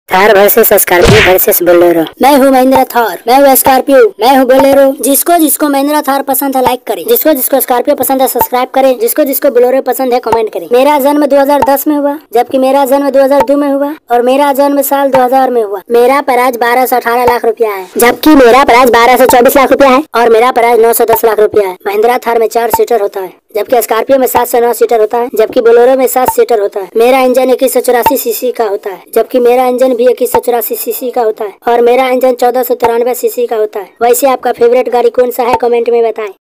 Thar versus Scorpio versus Bolero. मैं हूँ महिंद्रा थार, मैं हूँ स्कॉर्पियो, मैं हूँ बोलेरो। जिसको जिसको महिंद्रा थार पसंद है लाइक करें, जिसको जिसको स्कॉर्पियो पसंद है सब्सक्राइब करें, जिसको जिसको बोलेरो पसंद है कमेंट करें। मेरा जन्म 2010 में हुआ, जबकि मेरा जन्म 2002 में हुआ और मेरा जन्म साल 2000 में हुआ। मेरा प्राइस 12 से 18 लाख रुपया है, जबकि मेरा प्राइस 12 से 24 लाख रुपया है और मेरा प्राइस 9 से 10 लाख रुपया है। महिंद्रा थार में 4 सीटर होता है, जबकि स्कॉर्पियो में 7 से 9 सीटर होता है, जबकि बोलेरो में 7 सीटर होता है। मेरा इंजन 2184 सीसी का होता है, जबकि मेरा इंजन भी 2184 सीसी का होता है और मेरा इंजन 1493 सीसी का होता है। वैसे आपका फेवरेट गाड़ी कौन सा है कमेंट में बताएं।